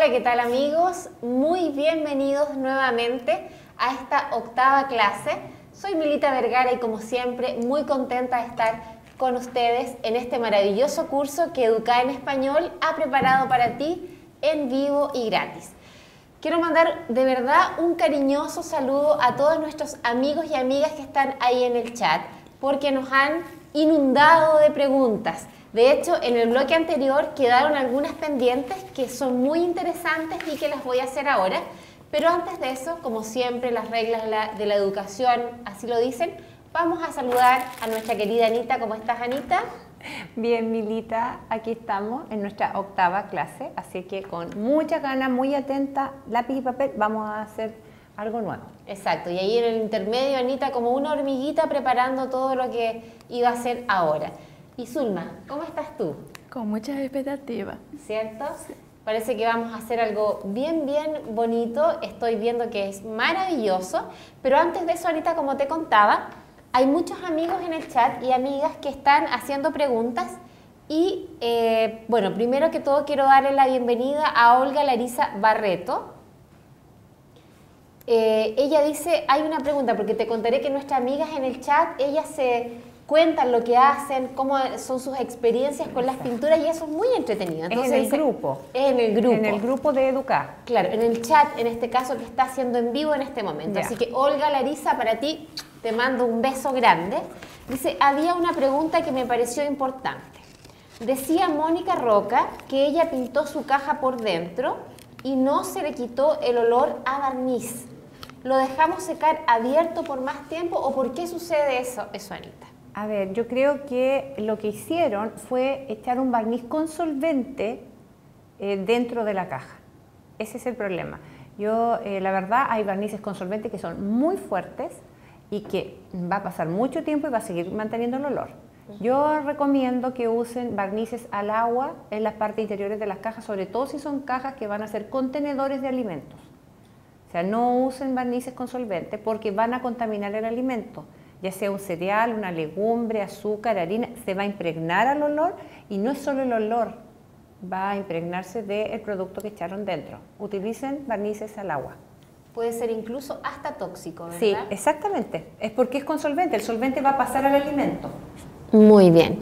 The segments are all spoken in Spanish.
Hola, ¿qué tal amigos? Muy bienvenidos nuevamente a esta octava clase. Soy Milita Vergara y como siempre muy contenta de estar con ustedes en este maravilloso curso que Educa en Español ha preparado para ti en vivo y gratis. Quiero mandar de verdad un cariñoso saludo a todos nuestros amigos y amigas que están ahí en el chat porque nos han inundado de preguntas. De hecho, en el bloque anterior quedaron algunas pendientes que son muy interesantes y que las voy a hacer ahora. Pero antes de eso, como siempre, las reglas de la educación así lo dicen, vamos a saludar a nuestra querida Anita. ¿Cómo estás, Anita? Bien, Milita, aquí estamos en nuestra octava clase, así que con mucha ganas, muy atenta, lápiz y papel, vamos a hacer algo nuevo. Exacto, y ahí en el intermedio, Anita, como una hormiguita preparando todo lo que iba a hacer ahora. Y Zulma, ¿cómo estás tú? Con muchas expectativas. ¿Cierto? Sí. Parece que vamos a hacer algo bien bonito. Estoy viendo que es maravilloso. Pero antes de eso, ahorita, como te contaba, hay muchos amigos en el chat y amigas que están haciendo preguntas. Y, bueno, primero que todo quiero darle la bienvenida a Olga Larisa Barreto. Ella dice, hay una pregunta, porque te contaré que nuestras amigas en el chat, ellas se cuentan lo que hacen, cómo son sus experiencias con las pinturas y eso es muy entretenido. Entonces, es en el grupo. Es en el grupo. En el grupo de Educar. Claro, en el chat, en este caso que está haciendo en vivo en este momento. Ya. Así que Olga Larisa, para ti te mando un beso grande. Dice, había una pregunta que me pareció importante. Decía Mónica Roca que ella pintó su caja por dentro y no se le quitó el olor a barniz. ¿Lo dejamos secar abierto por más tiempo o por qué sucede eso, Anita? A ver, yo creo que lo que hicieron fue echar un barniz con solvente dentro de la caja. Ese es el problema. La verdad, hay barnices con solvente que son muy fuertes y que va a pasar mucho tiempo y va a seguir manteniendo el olor. Yo recomiendo que usen barnices al agua en las partes interiores de las cajas, sobre todo si son cajas que van a ser contenedores de alimentos. O sea, no usen barnices con solvente porque van a contaminar el alimento. Ya sea un cereal, una legumbre, azúcar, harina, se va a impregnar al olor y no es solo el olor, va a impregnarse del producto que echaron dentro. Utilicen barnices al agua. Puede ser incluso hasta tóxico, ¿verdad? Sí, exactamente. Es porque es con solvente, el solvente va a pasar al alimento. Muy bien.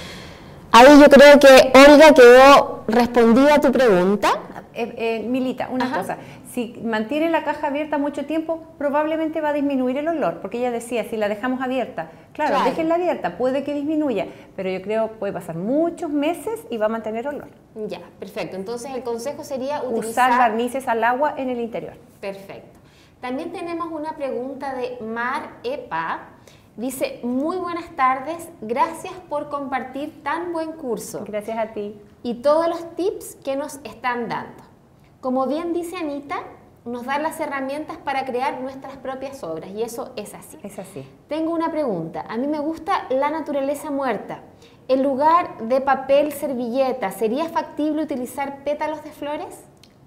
Ahí yo creo que Olga quedó respondida a tu pregunta. Milita, una cosa, si mantiene la caja abierta mucho tiempo, probablemente va a disminuir el olor, porque ella decía, si la dejamos abierta, claro, déjenla abierta, puede que disminuya, pero yo creo que puede pasar muchos meses y va a mantener olor. Ya, perfecto. Entonces el consejo sería usar barnices al agua en el interior. Perfecto. También tenemos una pregunta de Mar Epa. Dice, muy buenas tardes, gracias por compartir tan buen curso. Gracias a ti. Y todos los tips que nos están dando. Como bien dice Anita, nos dan las herramientas para crear nuestras propias obras y eso es así. Es así. Tengo una pregunta, a mí me gusta la naturaleza muerta. En lugar de papel servilleta, ¿sería factible utilizar pétalos de flores?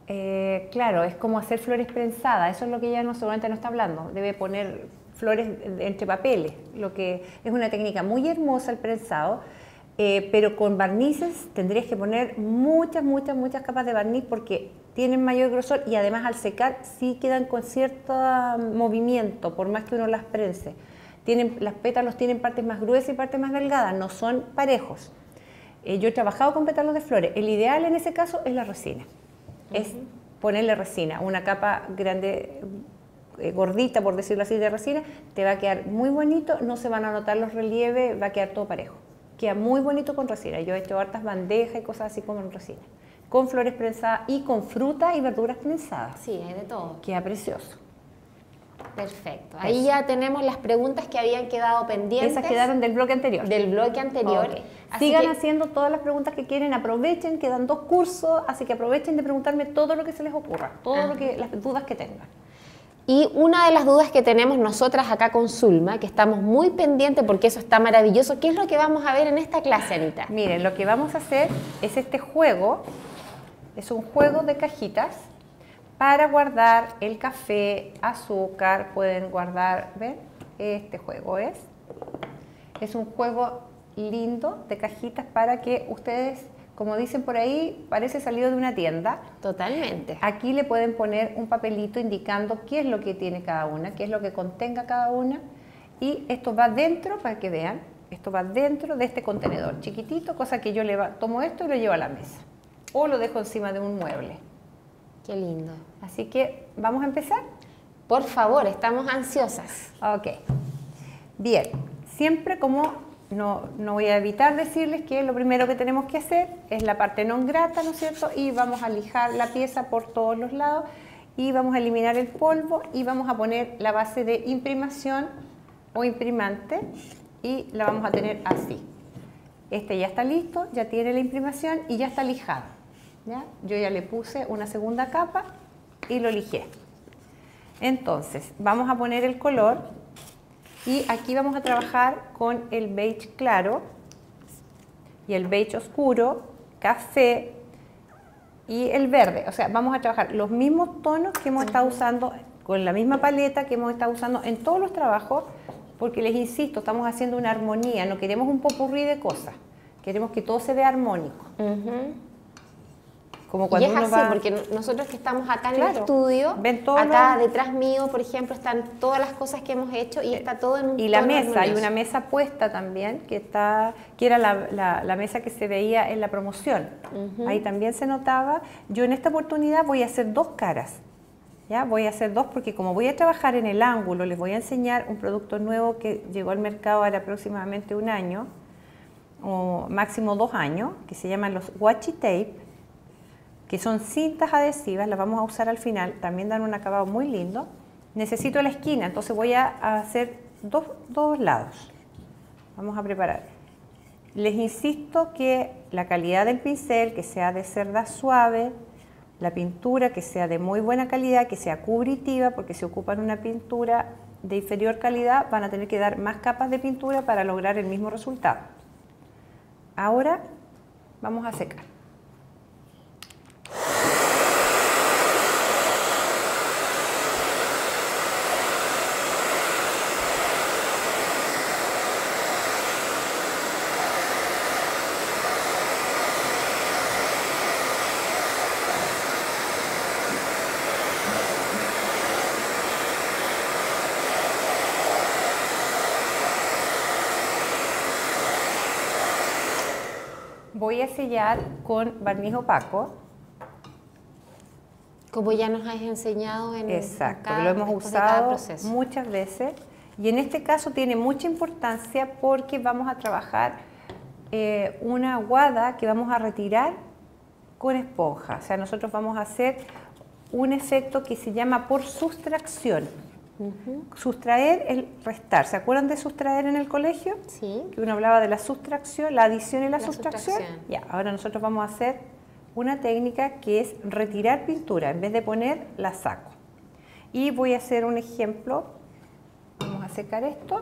Claro, es como hacer flores prensadas, eso es lo que ella seguramente no está hablando. Debe poner flores entre papeles, lo que es una técnica muy hermosa el prensado, pero con barnices tendrías que poner muchas capas de barniz porque tienen mayor grosor y además al secar sí quedan con cierto movimiento, por más que uno las prense. Los pétalos tienen partes más gruesas y partes más delgadas, no son parejos. Yo he trabajado con pétalos de flores, el ideal en ese caso es la resina, es ponerle resina, una capa grande, gordita, por decirlo así, de resina, te va a quedar muy bonito, no se van a notar los relieves, va a quedar todo parejo. Queda muy bonito con resina. Yo he hecho hartas bandejas y cosas así como en resina. Con flores prensadas y con fruta y verduras prensadas. Sí, hay de todo. Queda precioso. Perfecto. Ahí ya tenemos las preguntas que habían quedado pendientes. Esas quedaron del bloque anterior. Del bloque anterior. Okay. Sigan haciendo todas las preguntas que quieren, aprovechen, quedan 2 cursos, así que aprovechen de preguntarme todo lo que se les ocurra, las dudas que tengan. Y una de las dudas que tenemos nosotras acá con Zulma, que estamos muy pendientes porque eso está maravilloso, ¿qué es lo que vamos a ver en esta clase, Anita? Miren, lo que vamos a hacer es este juego, es un juego de cajitas para guardar el café, azúcar, pueden guardar, ¿ven? Este juego es un juego lindo de cajitas para que ustedes como dicen por ahí, parece salido de una tienda. Totalmente. Aquí le pueden poner un papelito indicando qué es lo que tiene cada una, qué es lo que contenga cada una. Y esto va dentro, para que vean, esto va dentro de este contenedor chiquitito, cosa que yo tomo esto y lo llevo a la mesa. O lo dejo encima de un mueble. Qué lindo. Así que, ¿vamos a empezar? Por favor, estamos ansiosas. Ok. Bien, siempre como no voy a evitar decirles que lo primero que tenemos que hacer es la parte non grata, ¿no es cierto? Y vamos a lijar la pieza por todos los lados y vamos a eliminar el polvo y vamos a poner la base de imprimación o imprimante y la vamos a tener así. Este ya está listo, ya tiene la imprimación y ya está lijado. ¿Ya? Yo ya le puse una segunda capa y lo lijé. Entonces, vamos a poner el color y aquí vamos a trabajar con el beige claro y el beige oscuro, café y el verde. O sea, vamos a trabajar los mismos tonos que hemos estado usando, con la misma paleta que hemos estado usando en todos los trabajos, porque les insisto, estamos haciendo una armonía, no queremos un popurrí de cosas, queremos que todo se vea armónico. Como cuando y es uno así, va, porque nosotros que estamos acá en claro, el estudio, ven todo acá detrás mío, por ejemplo, están todas las cosas que hemos hecho y está todo en un y la tono mesa, hay armonioso. una mesa puesta también, que era la mesa que se veía en la promoción. Ahí también se notaba. Yo en esta oportunidad voy a hacer dos caras. ¿Ya? Voy a hacer dos porque como voy a trabajar en el ángulo, les voy a enseñar un producto nuevo que llegó al mercado ahora aproximadamente 1 año, o máximo 2 años, que se llaman los washi tape, que son cintas adhesivas, las vamos a usar al final, también dan un acabado muy lindo. Necesito la esquina, entonces voy a hacer dos lados. Vamos a preparar. Les insisto que la calidad del pincel, que sea de cerda suave, la pintura que sea de muy buena calidad, que sea cubritiva, porque si ocupan una pintura de inferior calidad van a tener que dar más capas de pintura para lograr el mismo resultado. Ahora vamos a secar. Voy a sellar con barniz opaco. Como ya nos has enseñado en Exacto, acá, lo hemos después de cada usado proceso. muchas veces y en este caso tiene mucha importancia porque vamos a trabajar una aguada que vamos a retirar con esponja. O sea, nosotros vamos a hacer un efecto que se llama por sustracción. Sustraer es restar. ¿Se acuerdan de sustraer en el colegio? Sí. Que uno hablaba de la sustracción, la adición y la sustracción. sustracción. Ya, ahora nosotros vamos a hacer una técnica que es retirar pintura. En vez de poner, la saco. Y voy a hacer un ejemplo. Vamos a secar esto.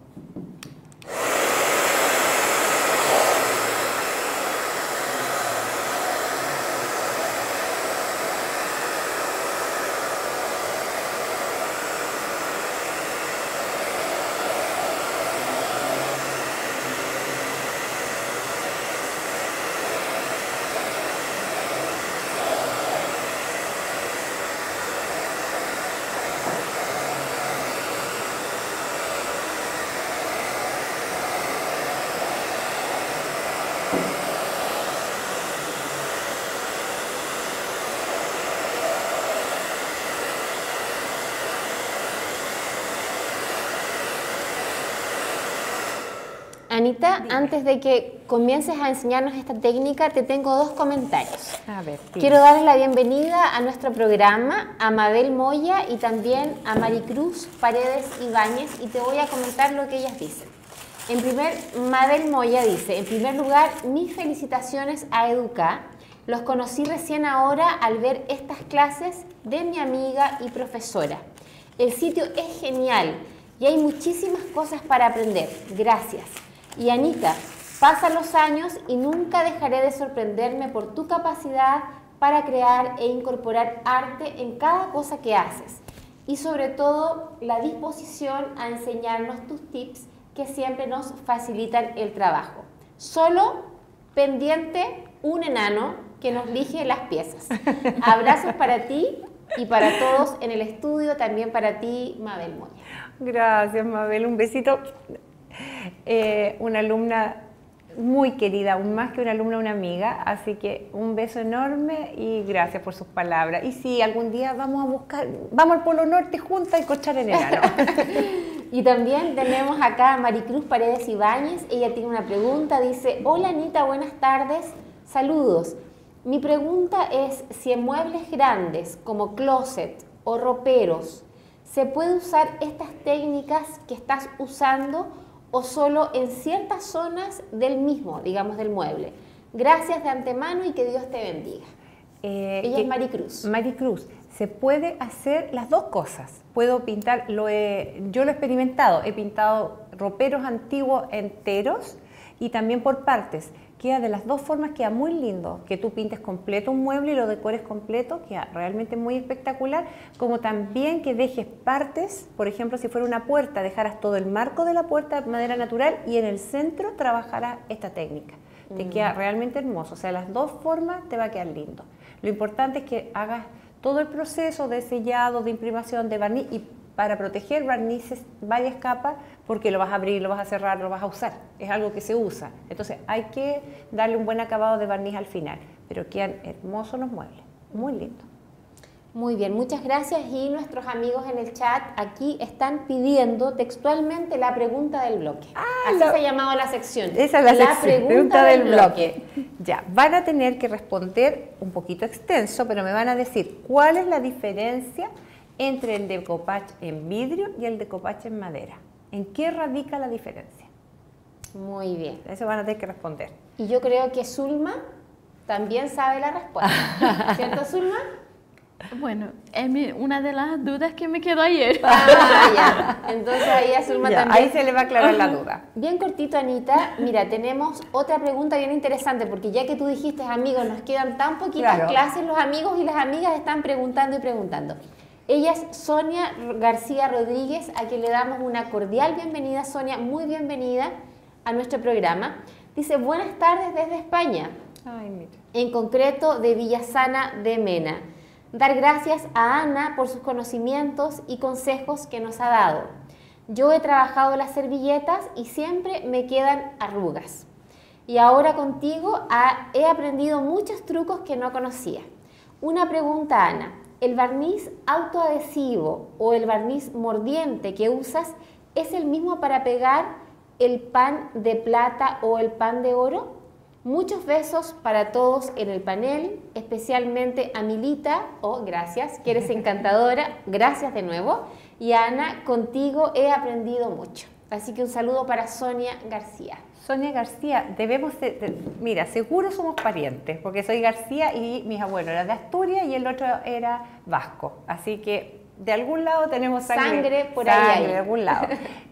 Anita, antes de que comiences a enseñarnos esta técnica, te tengo 2 comentarios. A ver, Quiero darles la bienvenida a nuestro programa, a Mabel Moya y también a Maricruz Paredes Ibáñez, y te voy a comentar lo que ellas dicen. Mabel Moya dice, en primer lugar, mis felicitaciones a Educa. Los conocí recién ahora al ver estas clases de mi amiga y profesora. El sitio es genial y hay muchísimas cosas para aprender. Gracias. Y Anita, pasan los años y nunca dejaré de sorprenderme por tu capacidad para crear e incorporar arte en cada cosa que haces. Y sobre todo, la disposición a enseñarnos tus tips que siempre nos facilitan el trabajo. Solo pendiente un enano que nos elige las piezas. Abrazos para ti y para todos en el estudio, también para ti, Mabel Moya. Gracias, Mabel, un besito. Una alumna muy querida, aún más que una alumna, una amiga, así que un beso enorme y gracias por sus palabras. Y si algún día vamos al Polo Norte juntas a encontrar el enano. Y también tenemos acá a Maricruz Paredes Ibáñez. Ella tiene una pregunta, dice: hola Anita, buenas tardes, saludos. Mi pregunta es si en muebles grandes como closet o roperos se puede usar estas técnicas que estás usando o solo en ciertas zonas del mismo, digamos, del mueble. Gracias de antemano y que Dios te bendiga. Ella es Maricruz. Maricruz, se puede hacer las dos cosas. Puedo pintar, yo lo he experimentado, he pintado roperos antiguos enteros y también por partes. Queda de las dos formas, queda muy lindo, que tú pintes completo un mueble y lo decores completo, queda realmente muy espectacular, como también que dejes partes, por ejemplo, si fuera una puerta, dejaras todo el marco de la puerta de madera natural y en el centro trabajarás esta técnica. Te queda realmente hermoso, o sea, las dos formas te va a quedar lindo. Lo importante es que hagas todo el proceso de sellado, de imprimación, de barniz, y para proteger barnices varias capas, porque lo vas a abrir, lo vas a cerrar, lo vas a usar. Es algo que se usa. Entonces hay que darle un buen acabado de barniz al final. Pero quedan hermosos los muebles. Muy lindo. Muy bien, muchas gracias. Y nuestros amigos en el chat aquí están pidiendo textualmente la pregunta del bloque. Así se ha llamado la sección. Esa es la sección, pregunta del bloque. Ya, van a tener que responder un poquito extenso, pero me van a decir cuál es la diferencia entre el decoupage en vidrio y el decoupage en madera. ¿En qué radica la diferencia? Muy bien. Eso van a tener que responder. Y yo creo que Zulma también sabe la respuesta. ¿Cierto, Zulma? Bueno, es una de las dudas que me quedó ayer. Ya. Entonces ahí a Zulma también. Ahí se le va a aclarar la duda. Bien cortito, Anita. Mira, tenemos otra pregunta bien interesante, porque ya que tú dijiste, amigos, nos quedan tan poquitas clases, los amigos y las amigas están preguntando y preguntando. Ella es Sonia García Rodríguez, a quien le damos una cordial bienvenida. Sonia, muy bienvenida a nuestro programa. Dice: buenas tardes desde España. Ay, mira. En concreto de Villasana de Mena. Dar gracias a Ana por sus conocimientos y consejos que nos ha dado. Yo he trabajado las servilletas y siempre me quedan arrugas. Y ahora contigo he aprendido muchos trucos que no conocía. Una pregunta, Ana. ¿El barniz autoadhesivo o el barniz mordiente que usas es el mismo para pegar el pan de plata o el pan de oro? Muchos besos para todos en el panel, especialmente a Milita, gracias, que eres encantadora, gracias de nuevo. Y Ana, contigo he aprendido mucho. Así que un saludo para Sonia García. Sonia García, mira, seguro somos parientes, porque soy García y mis abuelos eran de Asturias y el otro era vasco. Así que de algún lado tenemos sangre por ahí. De algún lado.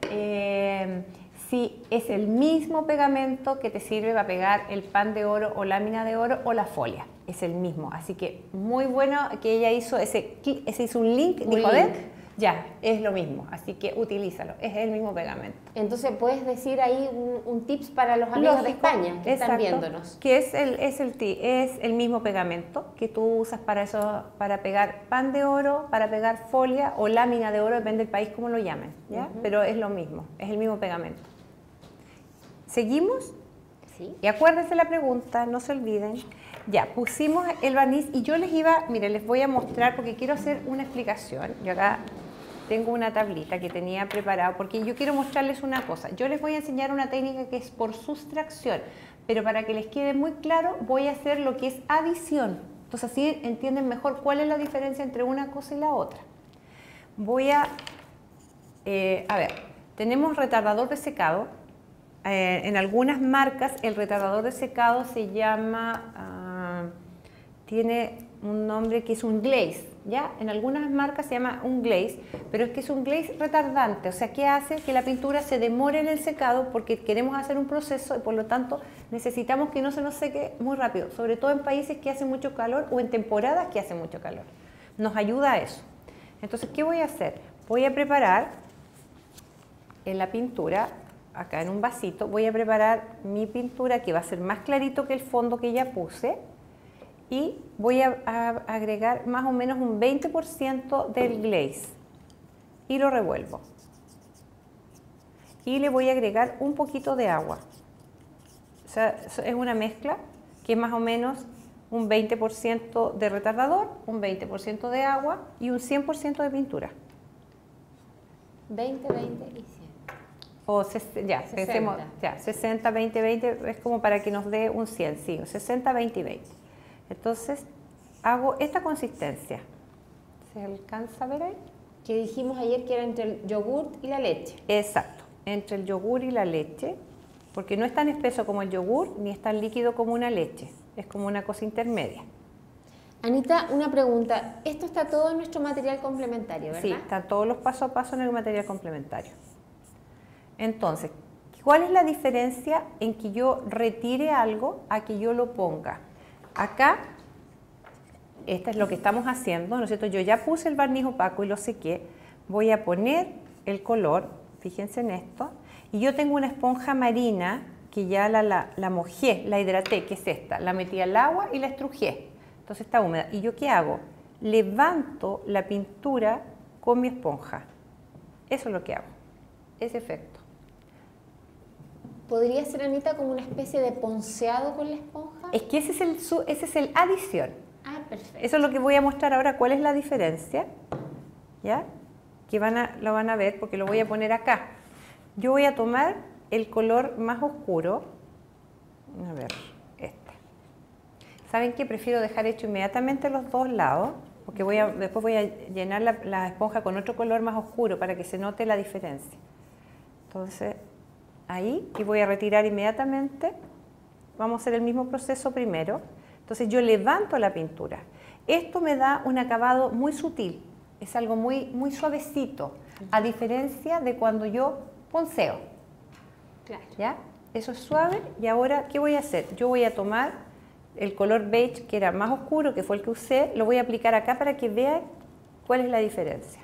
Sí, es el mismo pegamento que te sirve para pegar el pan de oro o lámina de oro o la folia. Es el mismo. Así que muy bueno que ella hizo ese hizo un link. Ya, es lo mismo, así que utilízalo, es el mismo pegamento. Entonces, ¿puedes decir ahí un tips para los amigos de España que están viéndonos? Que es el mismo pegamento que tú usas para pegar pan de oro, para pegar folia o lámina de oro, depende del país como lo llamen, ¿ya? Pero es lo mismo, es el mismo pegamento. ¿Seguimos? Sí. Y acuérdense la pregunta, no se olviden. Ya, pusimos el barniz y yo les voy a mostrar porque quiero hacer una explicación. Yo acá tengo una tablita que tenía preparada porque yo quiero mostrarles una cosa. Yo les voy a enseñar una técnica que es por sustracción, pero para que les quede muy claro voy a hacer lo que es adición. Entonces así entienden mejor cuál es la diferencia entre una cosa y la otra. Voy a ver, tenemos retardador de secado. En algunas marcas el retardador de secado se llama, tiene un nombre que es un glaze, ¿ya? En algunas marcas se llama un glaze, pero es que es un glaze retardante, o sea, que hace que la pintura se demore en el secado porque queremos hacer un proceso y por lo tanto necesitamos que no se nos seque muy rápido, sobre todo en países que hace mucho calor o en temporadas que hace mucho calor. Nos ayuda a eso. Entonces, ¿qué voy a hacer? Voy a preparar en la pintura. acá en un vasito, voy a preparar mi pintura que va a ser más clarito que el fondo que ya puse y voy a agregar más o menos un 20% del glaze y lo revuelvo. Y le voy a agregar un poquito de agua. O sea, es una mezcla que es más o menos un 20% de retardador, un 20% de agua y un 100% de pintura. 20, 20 y 100. O ya, 60. pensemos, ya, 60, 20, 20, es como para que nos dé un 100, sí, 60, 20 y 20. Entonces, hago esta consistencia. ¿Se alcanza a ver ahí? Que dijimos ayer que era entre el yogur y la leche. Exacto, entre el yogur y la leche, porque no es tan espeso como el yogur, ni es tan líquido como una leche, es como una cosa intermedia. Anita, una pregunta. Esto está todo en nuestro material complementario, ¿verdad? Sí, están todos los paso a paso en el material complementario. Entonces, ¿cuál es la diferencia en que yo retire algo a que yo lo ponga? Acá, esto es lo que estamos haciendo, ¿no es cierto? Yo ya puse el barniz opaco y lo sequé. Voy a poner el color, fíjense en esto, y yo tengo una esponja marina que ya la mojé, la hidraté, que es esta. La metí al agua y la estrujé. Entonces está húmeda. ¿Y yo qué hago? Levanto la pintura con mi esponja. Eso es lo que hago, ese efecto. ¿Podría ser, Anita, como una especie de ponceado con la esponja? Es que ese es el adición. Ah, perfecto. Eso es lo que voy a mostrar ahora, cuál es la diferencia, ¿ya? Que lo van a ver porque lo voy a poner acá. Yo voy a tomar el color más oscuro, a ver, este. ¿Saben qué? Prefiero dejar hecho inmediatamente los dos lados, porque después voy a llenar la esponja con otro color más oscuro para que se note la diferencia. Entonces, ahí, y voy a retirar inmediatamente. Vamos a hacer el mismo proceso primero. Entonces yo levanto la pintura. Esto me da un acabado muy sutil, es algo muy, muy suavecito, a diferencia de cuando yo ponceo. Claro. ¿Ya? Eso es suave. Y ahora, ¿qué voy a hacer? Yo voy a tomar el color beige, que era más oscuro, que fue el que usé, lo voy a aplicar acá para que vean cuál es la diferencia.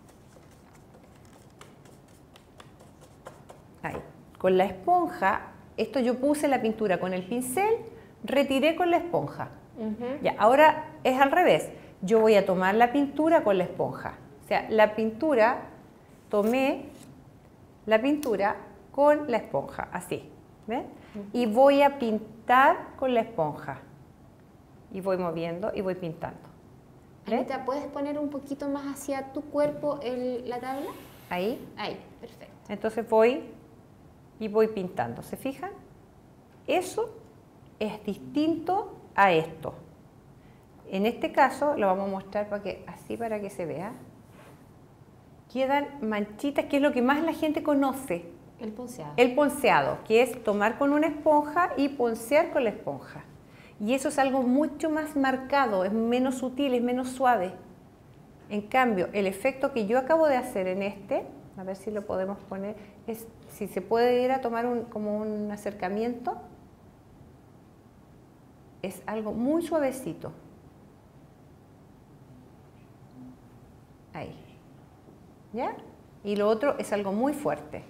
Ahí. Con la esponja, esto yo puse la pintura con el pincel, retiré con la esponja. Ya, ahora es al revés. Yo voy a tomar la pintura con la esponja. O sea, tomé la pintura con la esponja, así. ¿Ven? Y voy a pintar con la esponja. Y voy moviendo y voy pintando. ¿Ven? Anita, ¿puedes poner un poquito más hacia tu cuerpo la tabla? Ahí. Ahí, perfecto. Entonces voy y voy pintando. ¿Se fijan? Eso es distinto a esto. En este caso lo vamos a mostrar así para que se vea. Quedan manchitas, que es lo que más la gente conoce. El ponceado. El ponceado, que es tomar con una esponja y poncear con la esponja. Y eso es algo mucho más marcado, es menos sutil, es menos suave. En cambio, el efecto que yo acabo de hacer en a ver si lo podemos poner, es si se puede ir a tomar como un acercamiento, es algo muy suavecito. Ahí. ¿Ya? Y lo otro es algo muy fuerte.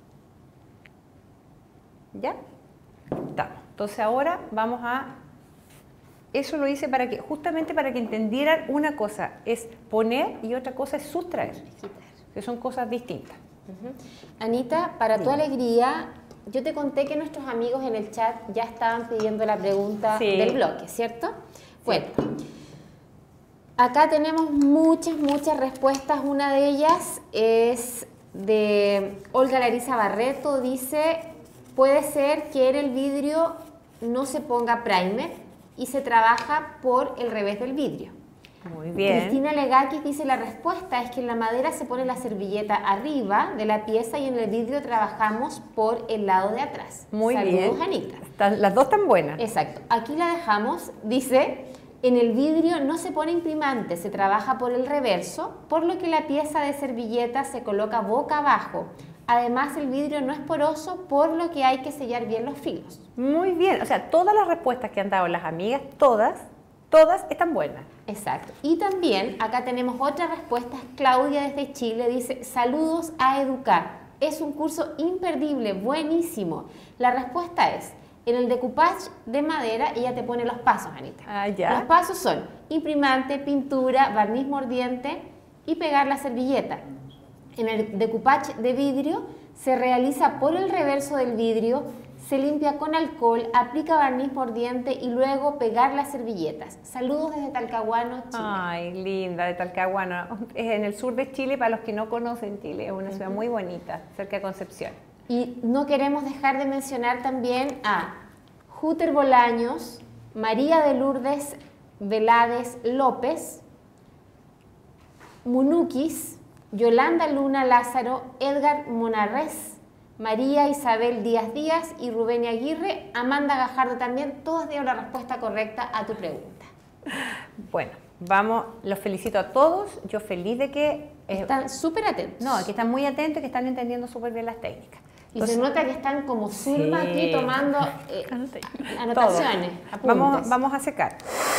¿Ya? Estamos. Entonces ahora vamos a... Eso lo hice justamente para que entendieran una cosa es poner y otra cosa es sustraer. Que son cosas distintas. Anita, para tu alegría, yo te conté que nuestros amigos en el chat ya estaban pidiendo la pregunta del bloque, ¿cierto? Bueno, acá tenemos muchas respuestas. Una de ellas es de Olga Larisa Barreto. Dice, puede ser que en el vidrio no se ponga primer y se trabaja por el revés del vidrio. Muy bien. Cristina Legakis dice, la respuesta es que en la madera se pone la servilleta arriba de la pieza y en el vidrio trabajamos por el lado de atrás. Muy Saludos, bien. Anita. Las dos están buenas. Exacto. Aquí la dejamos. Dice, en el vidrio no se pone imprimante, se trabaja por el reverso, por lo que la pieza de servilleta se coloca boca abajo. Además, el vidrio no es poroso, por lo que hay que sellar bien los filos. Muy bien. O sea, todas las respuestas que han dado las amigas, todas están buenas. Exacto. Y también acá tenemos otra respuesta. Claudia desde Chile dice, saludos a Educar. Es un curso imperdible, buenísimo. La respuesta es, en el decoupage de madera, ella te pone los pasos, Anita. Ah, ya. Los pasos son imprimante, pintura, barniz mordiente y pegar la servilleta. En el decoupage de vidrio se realiza por el reverso del vidrio, se limpia con alcohol, aplica barniz mordiente y luego pegar las servilletas. Saludos desde Talcahuano, Chile. Ay, linda, de Talcahuano. Es en el sur de Chile, para los que no conocen Chile, es una ciudad muy bonita, cerca de Concepción. Y no queremos dejar de mencionar también a Júter Bolaños, María de Lourdes Velades López, Munukis, Yolanda Luna Lázaro, Edgar Monarres, María Isabel Díaz Díaz y Rubén Aguirre, Amanda Gajardo también, todos dieron la respuesta correcta a tu pregunta. Bueno, vamos, los felicito a todos, yo feliz de que... Están súper atentos. No, que están muy atentos y que están entendiendo súper bien las técnicas. Y se nota que están como Zulma Sí. aquí tomando anotaciones, apuntes. Vamos a secar.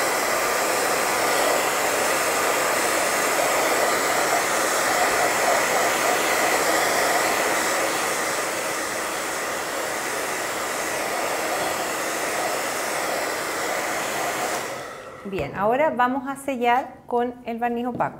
Bien, ahora vamos a sellar con el barniz opaco.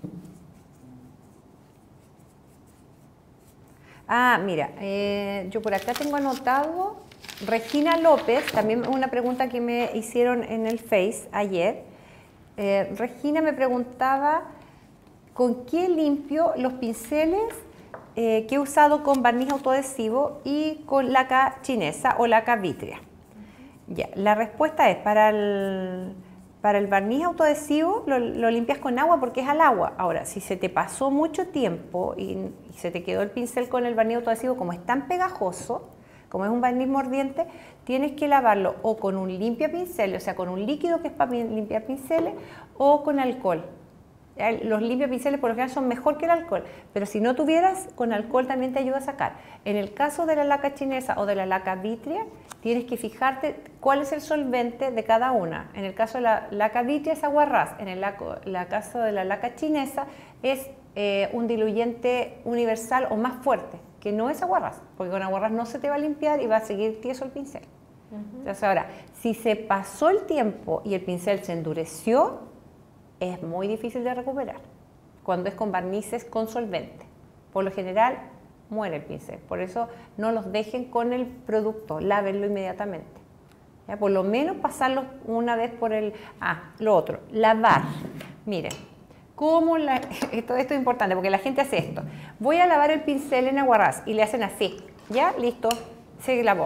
Ah, mira, yo por acá tengo anotado Regina López, también una pregunta que me hicieron en el Face ayer. Regina me preguntaba con qué limpio los pinceles que he usado con barniz autoadhesivo y con laca chinesa o laca vítrea. Ya, la respuesta es para el barniz autoadhesivo lo limpias con agua porque es al agua. Ahora, si se te pasó mucho tiempo y se te quedó el pincel con el barniz autoadhesivo, como es tan pegajoso, como es un barniz mordiente, tienes que lavarlo o con un limpia pinceles, o sea, con un líquido que es para limpiar pinceles, o con alcohol. Los limpia pinceles por lo general son mejor que el alcohol, pero si no tuvieras, con alcohol también te ayuda a sacar. En el caso de la laca chinesa o de la laca vítrea, tienes que fijarte cuál es el solvente de cada una. En el caso de la laca vítrea es aguarrás, en el caso de la laca chinesa es un diluyente universal o más fuerte, que no es aguarrás, porque con aguarrás no se te va a limpiar y va a seguir tieso el pincel. Entonces ahora, si se pasó el tiempo y el pincel se endureció, es muy difícil de recuperar cuando es con barnices con solvente. Por lo general muere el pincel, por eso no los dejen con el producto, lávenlo inmediatamente. ¿Ya? Por lo menos pasarlo una vez por el... lo otro, lavar. Miren, esto es importante porque la gente hace esto. Voy a lavar el pincel en aguarrás y le hacen así, ya, listo, se lavó.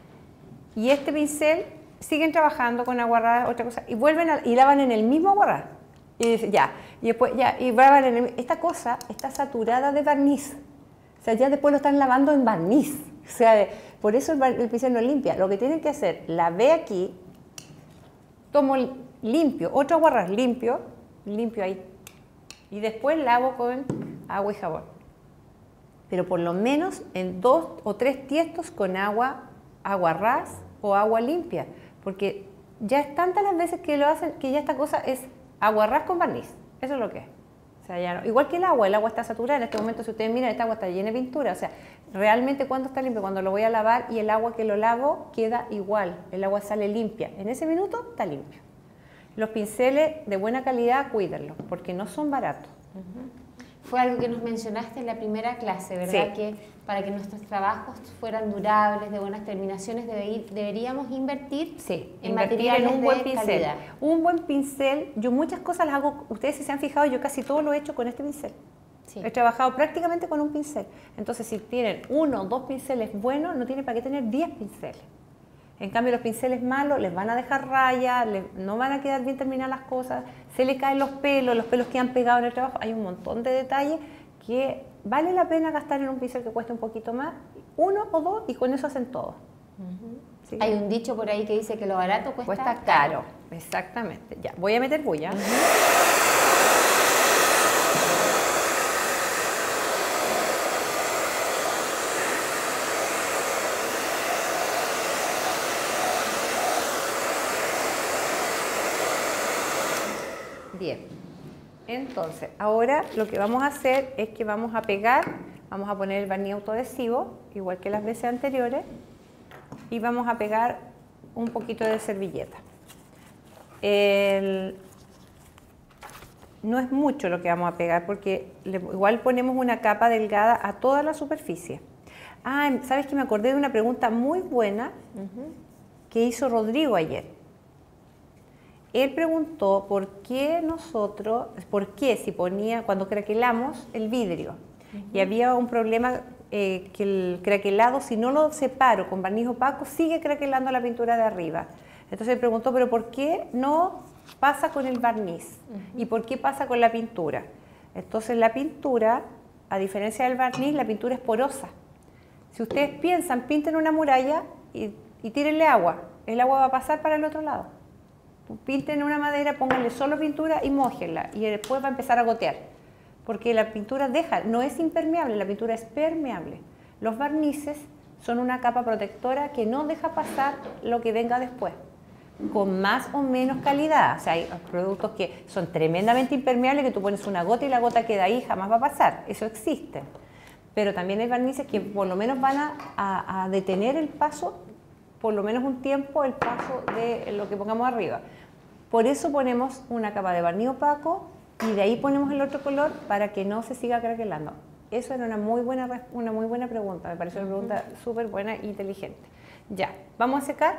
Y este pincel siguen trabajando con aguarrás, otra cosa, y vuelven y lavan en el mismo aguarrás. Y dicen, ya, y después ya, y lavan en esta cosa está saturada de barniz. O sea, ya después lo están lavando en barniz. O sea, por eso el pincel no limpia. Lo que tienen que hacer, lavé aquí, tomo limpio, otro aguarrás limpio ahí. Y después lavo con agua y jabón. Pero por lo menos en 2 o 3 tiestos con aguarrás o agua limpia. Porque ya es tantas las veces que lo hacen que ya esta cosa es aguarrás con barniz. Eso es lo que es. O sea, ya no. Igual que el agua está saturada. En este momento, si ustedes miran, esta agua está llena de pintura. O sea, realmente cuando está limpio, cuando lo voy a lavar y el agua que lo lavo queda igual. El agua sale limpia. En ese minuto está limpio. Los pinceles de buena calidad, cuídenlos, porque no son baratos. Fue algo que nos mencionaste en la primera clase, ¿verdad? Sí. Que para que nuestros trabajos fueran durables, de buenas terminaciones, deberíamos invertir en materiales en un buen de pincel. calidad. Un buen pincel, yo muchas cosas las hago, ustedes si se han fijado, yo casi todo lo he hecho con este pincel. Sí. He trabajado prácticamente con un pincel. Entonces, si tienen 1 o 2 pinceles buenos, no tienen para qué tener 10 pinceles. En cambio, los pinceles malos les van a dejar rayas, no van a quedar bien terminadas las cosas, se le caen los pelos quedan pegados en el trabajo. Hay un montón de detalles que vale la pena gastar en un pincel que cueste un poquito más, 1 o 2, y con eso hacen todo. ¿Sí? Hay un dicho por ahí que dice que lo barato cuesta caro. Exactamente. Ya, voy a meter bulla. Bien, entonces ahora lo que vamos a hacer es que vamos a pegar Vamos a poner el barniz autoadhesivo, igual que las veces anteriores, y vamos a pegar un poquito de servilleta. No es mucho lo que vamos a pegar porque igual ponemos una capa delgada a toda la superficie. Ah, ¿sabes qué? Me acordé de una pregunta muy buena que hizo Rodrigo ayer. Él preguntó por qué si ponía, cuando craquelamos el vidrio, y había un problema que el craquelado, si no lo separo con barniz opaco, sigue craquelando la pintura de arriba. Entonces él preguntó, ¿pero por qué no pasa con el barniz? ¿Y por qué pasa con la pintura? Entonces la pintura, a diferencia del barniz, la pintura es porosa. Si ustedes piensan, pinten una muralla y tírenle agua, el agua va a pasar para el otro lado. Pinten una madera, pónganle solo pintura y mójenla, y después va a empezar a gotear. Porque la pintura no es impermeable, la pintura es permeable. Los barnices son una capa protectora que no deja pasar lo que venga después, con más o menos calidad. O sea, hay productos que son tremendamente impermeables, que tú pones una gota y la gota queda ahí, jamás va a pasar. Eso existe. Pero también hay barnices que por lo menos van a detener el paso, por lo menos un tiempo, el paso de lo que pongamos arriba. Por eso ponemos una capa de barniz opaco y de ahí ponemos el otro color para que no se siga craquelando. Eso era una muy buena pregunta, me pareció una pregunta súper buena e inteligente. Ya, vamos a secar.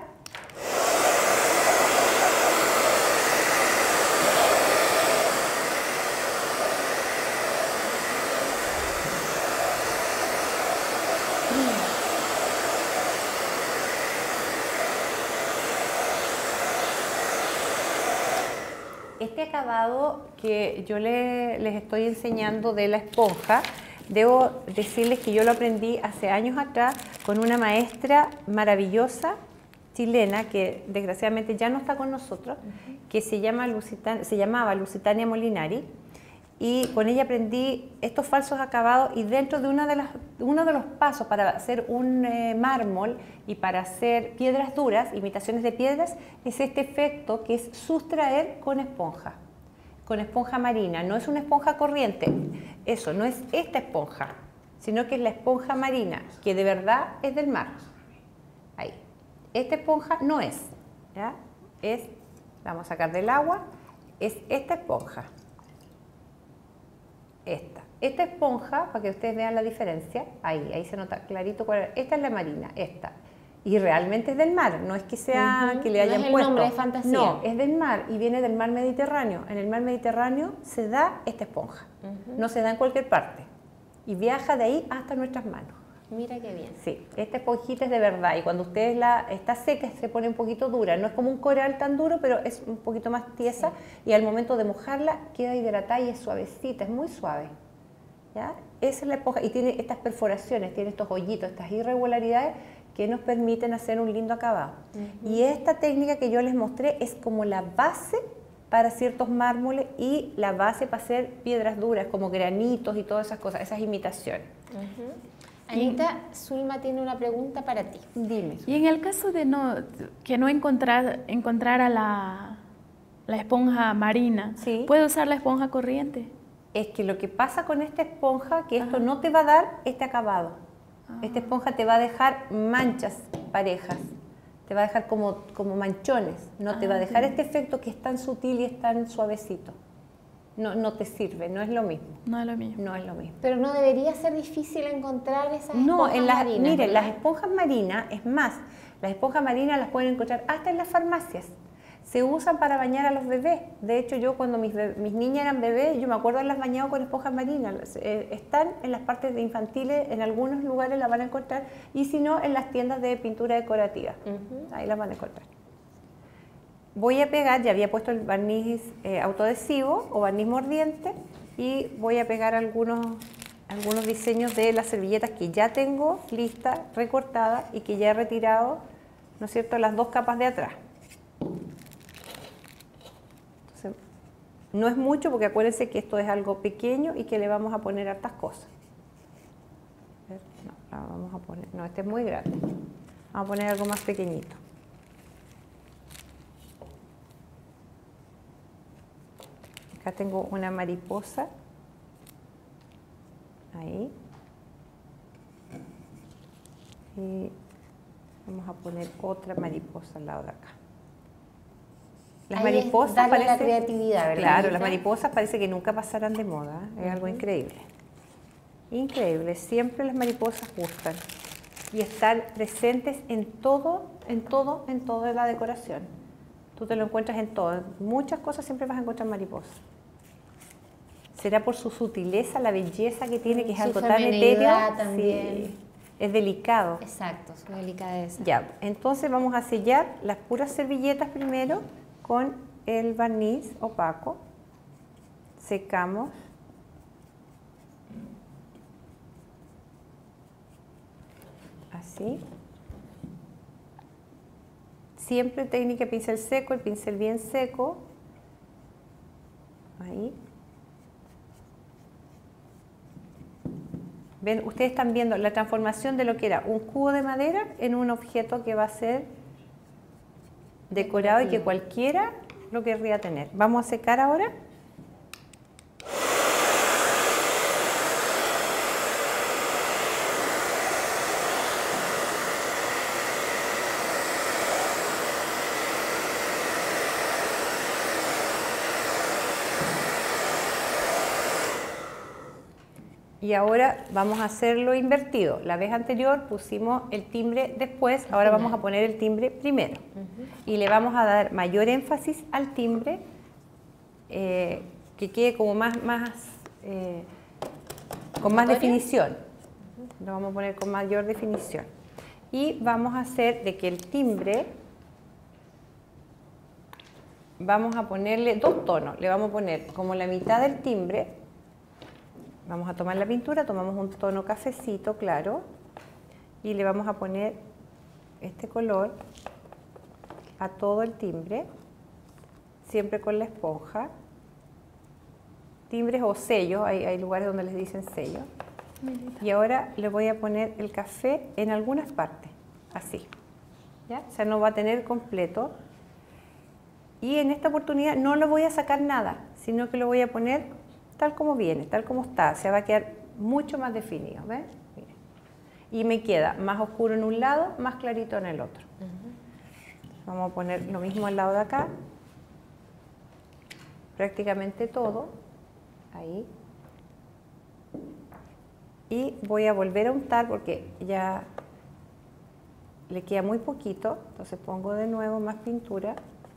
Este acabado que yo les estoy enseñando de la esponja, debo decirles que yo lo aprendí hace años atrás con una maestra maravillosa chilena que desgraciadamente ya no está con nosotros, que se llamaba Lusitania Molinari, y con ella aprendí estos falsos acabados, y dentro de uno de los pasos para hacer un mármol y para hacer piedras duras, imitaciones de piedras, es este efecto que es sustraer con esponja marina. No es una esponja corriente, eso, no es esta esponja, sino que es la esponja marina, que de verdad es del mar. Ahí. Esta esponja no es, ¿ya? La vamos a sacar del agua, es esta esponja. Esta esponja, para que ustedes vean la diferencia, ahí se nota clarito cuál es. Esta es la marina, esta. Y realmente es del mar, no es que sea que le hayan no es el puesto. nombre de fantasía. No, es del mar y viene del mar Mediterráneo. En el mar Mediterráneo se da esta esponja, no se da en cualquier parte. Y viaja de ahí hasta nuestras manos. Mira qué bien. Sí, esta esponjita es de verdad, y cuando ustedes está seca se pone un poquito dura, no es como un coral tan duro, pero es un poquito más tiesa, y al momento de mojarla queda hidratada y es suavecita, es muy suave. ¿Ya? Esa es la esponja, y tiene estas perforaciones, tiene estos hoyitos, estas irregularidades que nos permiten hacer un lindo acabado. Y esta técnica que yo les mostré es como la base para ciertos mármoles y la base para hacer piedras duras, como granitos y todas esas cosas, esas imitaciones. Anita, Zulma tiene una pregunta para ti. Dime. Y en el caso de que no encontrara la esponja marina, Sí. ¿puede usar la esponja corriente? Es que lo que pasa con esta esponja, que esto no te va a dar este acabado. Esta esponja te va a dejar manchas parejas, te va a dejar como manchones, no te va a dejar este efecto que es tan sutil y es tan suavecito. No te sirve, no es lo mismo. No es lo mismo. No es lo mismo. Pero no debería ser difícil encontrar esas No, esponjas marinas. miren, ¿verdad? las esponjas marinas, es más, las esponjas marinas las pueden encontrar hasta en las farmacias. Se usan para bañar a los bebés. De hecho, yo cuando mis niñas eran bebés, yo me acuerdo de las bañado con esponjas marinas. Están en las partes de infantiles, en algunos lugares las van a encontrar, y si no, en las tiendas de pintura decorativa. Ahí las van a encontrar. Voy a pegar, ya había puesto el barniz autoadhesivo o barniz mordiente, y voy a pegar algunos diseños de las servilletas que ya tengo listas, recortadas, y que ya he retirado, ¿no es cierto?, las dos capas de atrás. Entonces, no es mucho porque acuérdense que esto es algo pequeño y que le vamos a poner hartas cosas. No, este es muy grande. Vamos a poner algo más pequeñito. Acá tengo una mariposa, ahí, Y vamos a poner otra mariposa al lado de acá. Las mariposas darle la creatividad, ¿verdad? Claro, las mariposas parece que nunca pasarán de moda. Es algo increíble. Increíble. Siempre las mariposas gustan. Y están presentes en todo de la decoración. Tú te lo encuentras en todo. En muchas cosas siempre vas a encontrar mariposas. Será por su sutileza, la belleza que tiene, que es algo tan etéreo. También. Sí, es delicado. Exacto, su delicadeza. Ya, entonces vamos a sellar las puras servilletas primero con el barniz opaco. Secamos. Así. Siempre técnica pincel seco, el pincel bien seco. Ahí. ¿Ven? Ustedes están viendo la transformación de lo que era un cubo de madera en un objeto que va a ser decorado y que cualquiera lo querría tener. Vamos a secar ahora. Y ahora vamos a hacerlo invertido. La vez anterior pusimos el timbre después, ahora vamos a poner el timbre primero. Y le vamos a dar mayor énfasis al timbre, que quede como con más definición. Lo vamos a poner con mayor definición. Y vamos a hacer de que el timbre, vamos a ponerle 2 tonos. Le vamos a poner como la mitad del timbre. Vamos a tomar la pintura, tomamos un tono cafecito claro y le vamos a poner este color a todo el timbre, siempre con la esponja. Timbres o sellos, hay lugares donde les dicen sellos. Y ahora le voy a poner el café en algunas partes, así. ¿Ya? O sea, no va a tener completo. Y en esta oportunidad no le voy a sacar nada, sino que lo voy a poner tal como viene, tal como está, se va a quedar mucho más definido, ¿ven? Miren. Y me queda más oscuro en un lado, más clarito en el otro. Vamos a poner lo mismo al lado de acá, prácticamente todo, ahí. Y voy a volver a untar porque ya le queda muy poquito, entonces pongo de nuevo más pintura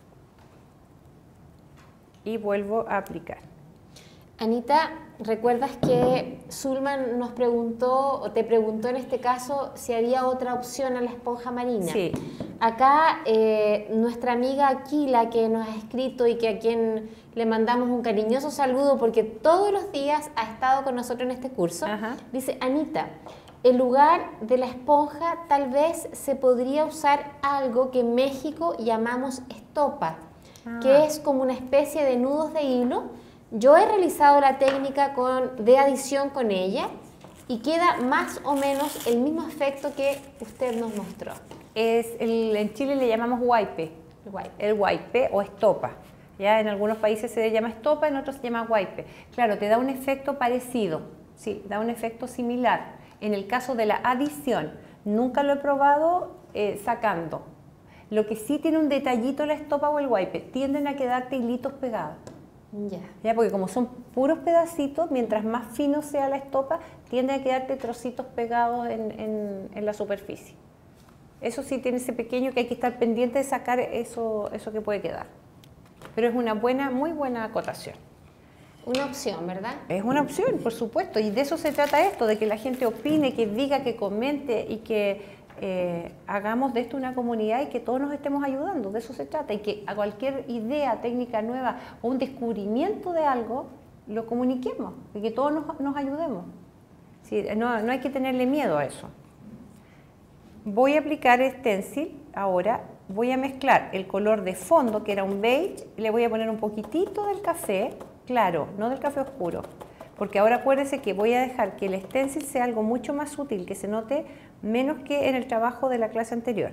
y vuelvo a aplicar. Anita, ¿recuerdas que Zulman nos preguntó, o te preguntó en este caso, si había otra opción a la esponja marina? Sí. Acá nuestra amiga Aquila, que nos ha escrito y que a quien le mandamos un cariñoso saludo porque todos los días ha estado con nosotros en este curso, dice: Anita, en lugar de la esponja tal vez se podría usar algo que en México llamamos estopa, que es como una especie de nudos de hilo. Yo he realizado la técnica de adición con ella y queda más o menos el mismo efecto que usted nos mostró. En Chile le llamamos huaype, el huaype o estopa. Ya en algunos países se le llama estopa, en otros se llama huaype. Claro, te da un efecto parecido, sí, da un efecto similar. En el caso de la adición, nunca lo he probado sacando. Lo que sí tiene un detallito la estopa o el huaype, tienden a quedarte hilitos pegados. Ya, porque como son puros pedacitos, mientras más fino sea la estopa, tiende a quedarte trocitos pegados en la superficie. Eso sí tiene ese pequeño que hay que estar pendiente de sacar eso que puede quedar. Pero es una muy buena acotación. Una opción, ¿verdad? Es una opción, por supuesto, y de eso se trata esto, de que la gente opine, que diga, que comente y que hagamos de esto una comunidad y que todos nos estemos ayudando, de eso se trata, y que a cualquier idea, técnica nueva o un descubrimiento de algo, lo comuniquemos y que todos nos ayudemos. Sí, no hay que tenerle miedo a eso. Voy a aplicar el stencil, ahora voy a mezclar el color de fondo, que era un beige, le voy a poner un poquitito del café claro, no del café oscuro, porque ahora acuérdense que voy a dejar que el stencil sea algo mucho más sutil, que se note menos que en el trabajo de la clase anterior.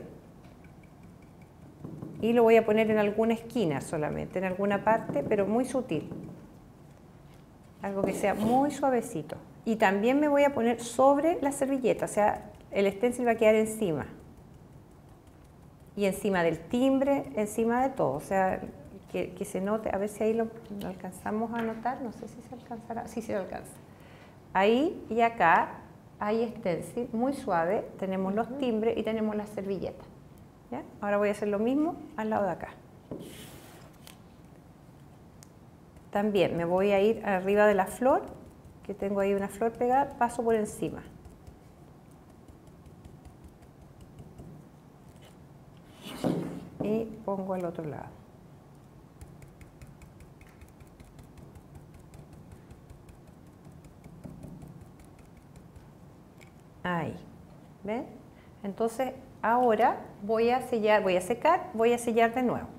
Y lo voy a poner en alguna esquina solamente, en alguna parte, pero muy sutil. Algo que sea muy suavecito. Y también me voy a poner sobre la servilleta, o sea, el stencil va a quedar encima. Y encima del timbre, encima de todo. O sea, que se note, a ver si ahí lo alcanzamos a notar, no sé si se alcanzará, sí se alcanza. Ahí y acá hay stencil muy suave, tenemos los timbres y tenemos las servilletas. ¿Ya? Ahora voy a hacer lo mismo al lado de acá. También me voy a ir arriba de la flor, que tengo ahí una flor pegada, paso por encima. Y pongo al otro lado. Ahí, ¿ven? Entonces ahora voy a sellar, voy a secar, voy a sellar de nuevo.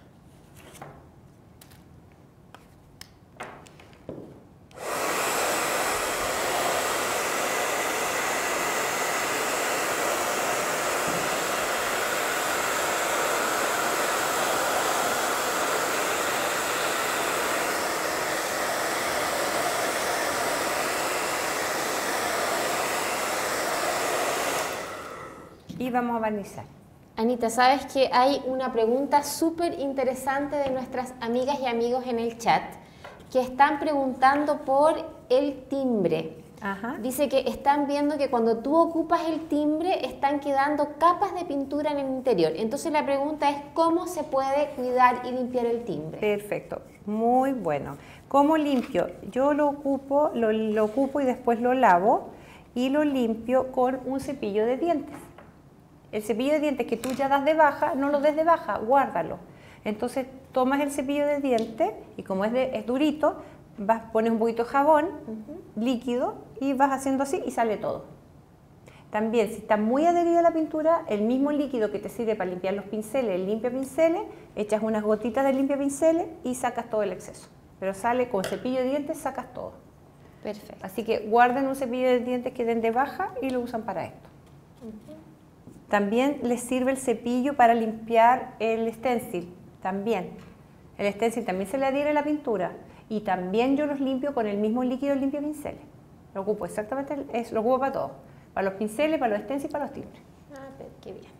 Y vamos a barnizar. Anita, sabes que hay una pregunta súper interesante de nuestras amigas y amigos en el chat que están preguntando por el timbre. Ajá. Dice que están viendo que cuando tú ocupas el timbre están quedando capas de pintura en el interior. Entonces la pregunta es ¿cómo se puede cuidar y limpiar el timbre? Perfecto, muy bueno. ¿Cómo limpio? Yo lo ocupo y después lo lavo y lo limpio con un cepillo de dientes. El cepillo de dientes que tú ya das de baja, no lo des de baja, guárdalo. Entonces tomas el cepillo de dientes y como es durito, pones un poquito de jabón líquido y vas haciendo así y sale todo. También, si está muy adherida a la pintura, el mismo líquido que te sirve para limpiar los pinceles, el limpia pinceles, echas unas gotitas de limpia pinceles y sacas todo el exceso. Pero sale con cepillo de dientes, sacas todo. Perfecto. Así que guarden un cepillo de dientes que den de baja y lo usan para esto. También les sirve el cepillo para limpiar el stencil, también. El stencil también se le adhiere a la pintura y también yo los limpio con el mismo líquido de limpia pinceles. Lo ocupo exactamente, lo ocupo para todo. Para los pinceles, para los stencils y para los timbres. Ah, qué bien.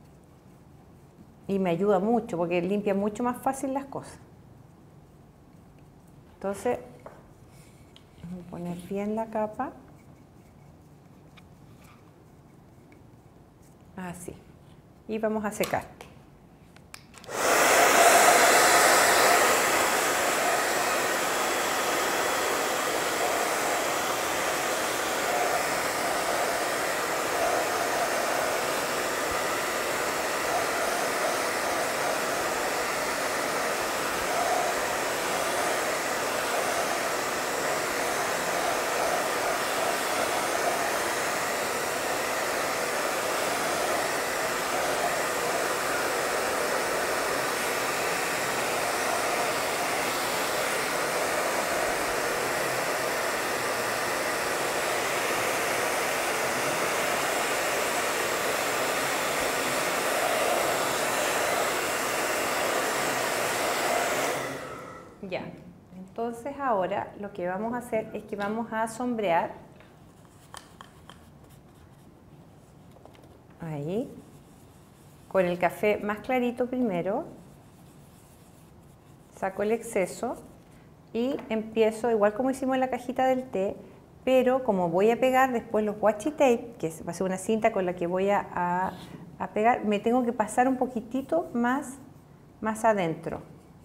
Y me ayuda mucho porque limpia mucho más fácil las cosas. Entonces, vamos a poner bien la capa. Así. Y vamos a secar. Ya, entonces ahora lo que vamos a hacer es que vamos a sombrear ahí con el café más clarito primero, saco el exceso y empiezo igual como hicimos en la cajita del té, pero como voy a pegar después los washi tape, que va a ser una cinta con la que voy a pegar, me tengo que pasar un poquitito más adentro.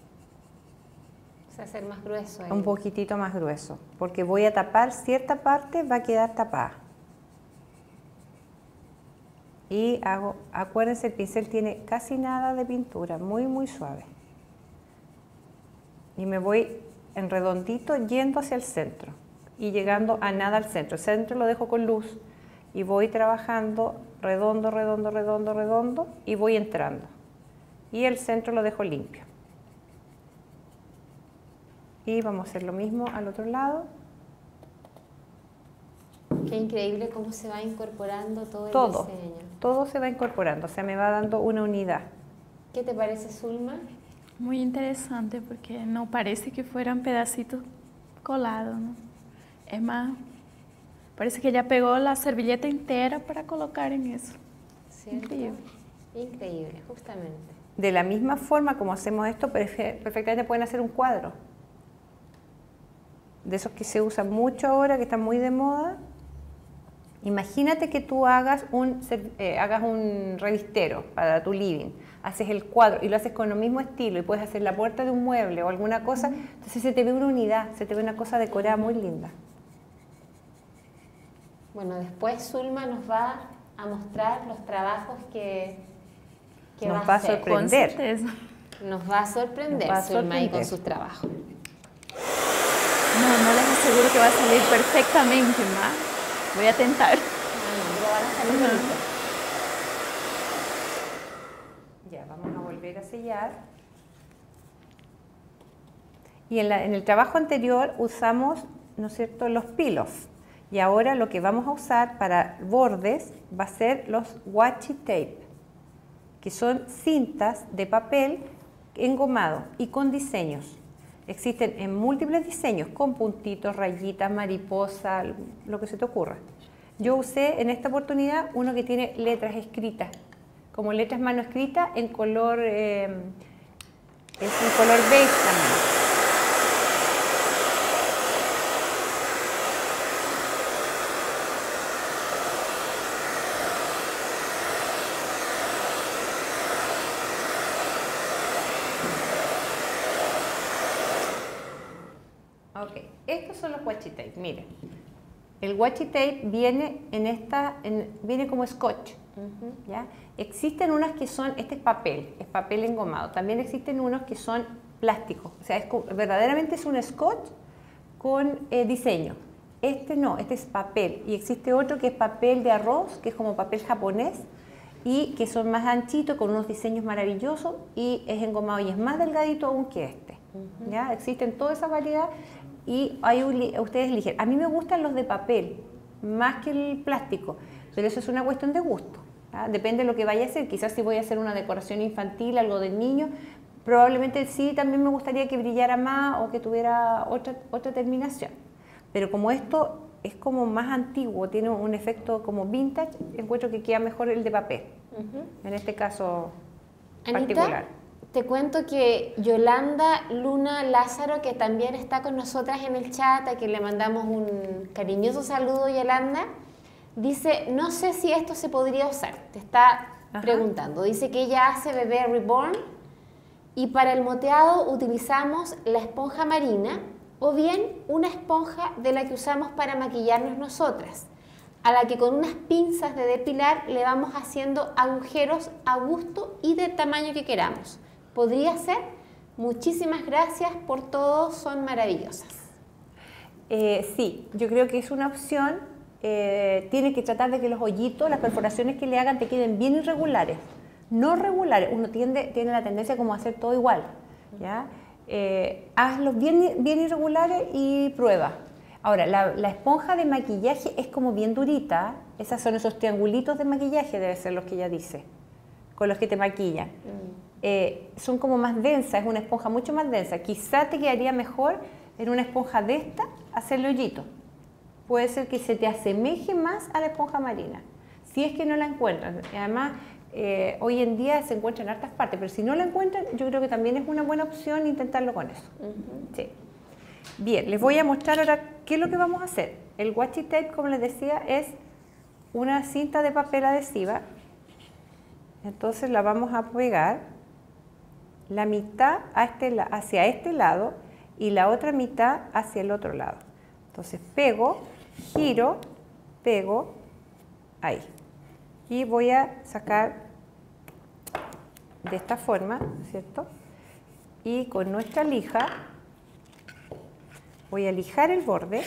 Hacer más grueso ahí. Un poquitito más grueso, porque voy a tapar cierta parte, va a quedar tapada. Y acuérdense, el pincel tiene casi nada de pintura, muy suave. Y me voy en redondito yendo hacia el centro y llegando a nada al centro. El centro lo dejo con luz y voy trabajando redondo, redondo, redondo, redondo y voy entrando. Y el centro lo dejo limpio. Y vamos a hacer lo mismo al otro lado. Qué increíble cómo se va incorporando todo el diseño. Todo se va incorporando, o sea, me va dando una unidad. ¿Qué te parece, Zulma? Muy interesante porque no parece que fueran pedacitos colados, ¿no? Es más Parece que ella pegó la servilleta entera para colocar en eso. ¿Cierto? Increíble. Increíble, justamente. De la misma forma como hacemos esto, perfectamente pueden hacer un cuadro. De esos que se usan mucho ahora, que están muy de moda. Imagínate que tú hagas un revistero para tu living, haces el cuadro y lo haces con el mismo estilo y puedes hacer la puerta de un mueble o alguna cosa, entonces se te ve una unidad, se te ve una cosa decorada muy linda. Bueno, después Zulma nos va a mostrar los trabajos que va Nos a va a hacer. sorprender. Con certeza. Nos va a sorprender, Nos va a Zulma, ahí con sorprender. sus trabajos. No les aseguro que va a salir perfectamente, ¿ma? Voy a tentar. Pero van a salir bonitos. Ya, vamos a volver a sellar. Y en el trabajo anterior usamos, ¿no es cierto?, los peel-off. Y ahora lo que vamos a usar para bordes va a ser los washi tape, que son cintas de papel engomado y con diseños. Existen en múltiples diseños, con puntitos, rayitas, mariposa, lo que se te ocurra. Yo usé en esta oportunidad uno que tiene letras escritas, como letras manuscritas en color, es un color beige también. Ok, estos son los washi tape, miren. El washi tape viene viene como scotch, ¿ya? Existen unas que son, este es papel engomado. También existen unos que son plásticos, o sea, verdaderamente es un scotch con diseño. Este no, este es papel. Y existe otro que es papel de arroz, que es como papel japonés, y que son más anchitos, con unos diseños maravillosos, y es engomado y es más delgadito aún que este. ¿Ya? Existen toda esa variedad y ustedes eligen. A mí me gustan los de papel, más que el plástico, pero eso es una cuestión de gusto. ¿Ya? Depende de lo que vaya a hacer. Quizás si voy a hacer una decoración infantil, algo de niño, probablemente sí, también me gustaría que brillara más o que tuviera otra terminación. Pero como esto es como más antiguo, tiene un efecto como vintage, encuentro que queda mejor el de papel, en este caso particular. Te cuento que Yolanda Luna Lázaro, que también está con nosotras en el chat, a quien le mandamos un cariñoso saludo, Yolanda, dice, no sé si esto se podría usar, te está preguntando. Dice que ella hace bebé reborn y para el moteado utilizamos la esponja marina o bien una esponja de la que usamos para maquillarnos nosotras, a la que con unas pinzas de depilar le vamos haciendo agujeros a gusto y del tamaño que queramos. ¿Podría ser? Muchísimas gracias por todo, son maravillosas. Sí, yo creo que es una opción. Tiene que tratar de que los hoyitos, las perforaciones que le hagan te queden bien irregulares, no regulares. Uno tiene la tendencia como a hacer todo igual, ¿ya? Hazlos bien irregulares y prueba. Ahora, la esponja de maquillaje es como bien durita. Esos son esos triangulitos de maquillaje, debe ser los que ella dice, con los que te maquillan. Son como más densas, es una esponja mucho más densa. Quizá te quedaría mejor en una esponja de esta hacerle hoyito. Puede ser que se te asemeje más a la esponja marina, si es que no la encuentran. Además, hoy en día se encuentra en hartas partes, pero si no la encuentran, yo creo que también es una buena opción intentarlo con eso. Sí. Bien, les voy a mostrar ahora qué es lo que vamos a hacer. El washi tape, como les decía, es una cinta de papel adhesiva. Entonces la vamos a pegar la mitad hacia este lado y la otra mitad hacia el otro lado. Entonces pego, giro, pego, ahí. Y voy a sacar de esta forma, ¿cierto? Y con nuestra lija voy a lijar el borde.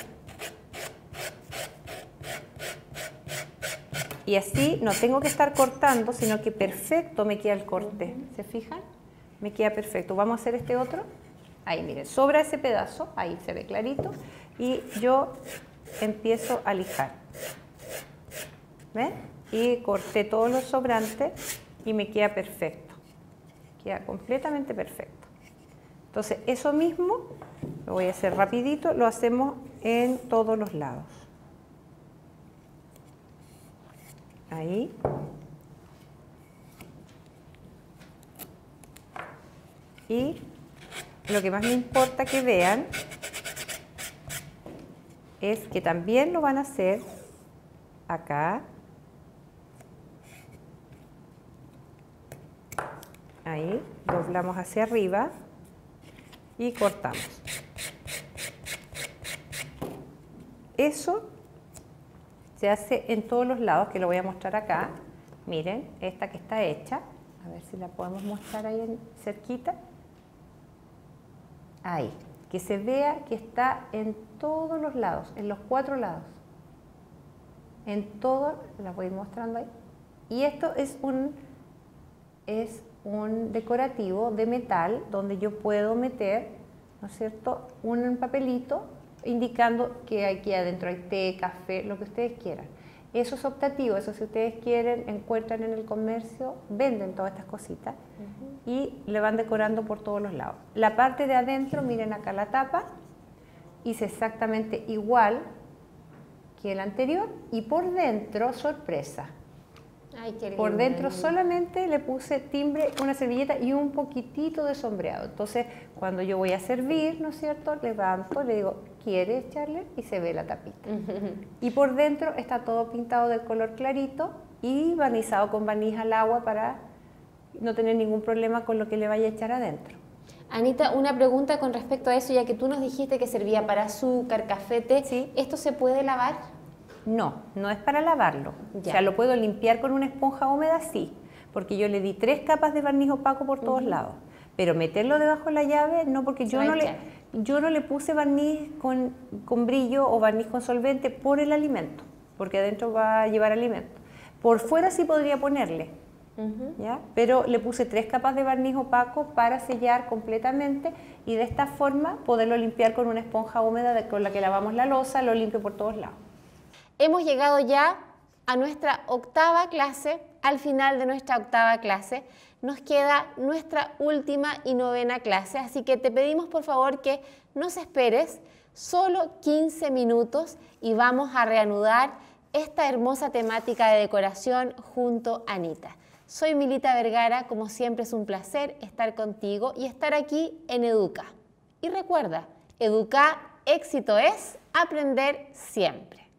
Y así no tengo que estar cortando, sino que perfecto me queda el corte. ¿Se fijan? Me queda perfecto. Vamos a hacer este otro. Ahí, miren, sobra ese pedazo, ahí se ve clarito. Y yo empiezo a lijar. ¿Ven? Y corté todos los sobrantes y me queda perfecto. Queda completamente perfecto. Entonces, eso mismo, lo voy a hacer rapidito, lo hacemos en todos los lados. Ahí. Y lo que más me importa que vean es que también lo van a hacer acá. Ahí, doblamos hacia arriba y cortamos. Eso se hace en todos los lados, que lo voy a mostrar acá. Miren, esta que está hecha. A ver si la podemos mostrar ahí cerquita. Ahí, que se vea que está en todos los lados, en los 4 lados. En todo, la voy mostrando ahí. Y esto es un decorativo de metal donde yo puedo meter, ¿no es cierto?, un papelito indicando que aquí adentro hay té, café, lo que ustedes quieran. Eso es optativo, eso si ustedes quieren, encuentran en el comercio, venden todas estas cositas y le van decorando por todos los lados. La parte de adentro, miren acá la tapa, hice exactamente igual que el anterior y por dentro, sorpresa. Ay, qué Por lindo. dentro solamente le puse timbre, una servilleta y un poquitito de sombreado. Entonces, cuando yo voy a servir, ¿no es cierto?, levanto, le digo, ¿quiere echarle? Y se ve la tapita. Y por dentro está todo pintado de color clarito y barnizado con barniz al agua para no tener ningún problema con lo que le vaya a echar adentro. Anita, una pregunta con respecto a eso, ya que tú nos dijiste que servía para azúcar, café, té. Sí. ¿Esto se puede lavar? No, no es para lavarlo. Ya. O sea, lo puedo limpiar con una esponja húmeda, sí, porque yo le di 3 capas de barniz opaco por todos lados. Pero meterlo debajo de la llave, no, porque yo no le puse barniz con brillo o barniz con solvente por el alimento, porque adentro va a llevar alimento. Por fuera sí podría ponerle, ¿ya? Pero le puse 3 capas de barniz opaco para sellar completamente y de esta forma poderlo limpiar con una esponja húmeda con la que lavamos la loza, lo limpio por todos lados. Hemos llegado ya a nuestra octava clase. Al final de nuestra octava clase nos queda nuestra última y novena clase, así que te pedimos por favor que nos esperes solo 15 minutos y vamos a reanudar esta hermosa temática de decoración junto a Anita. Soy Milita Vergara, como siempre es un placer estar contigo y estar aquí en Educa. Y recuerda, Educa, éxito es aprender siempre.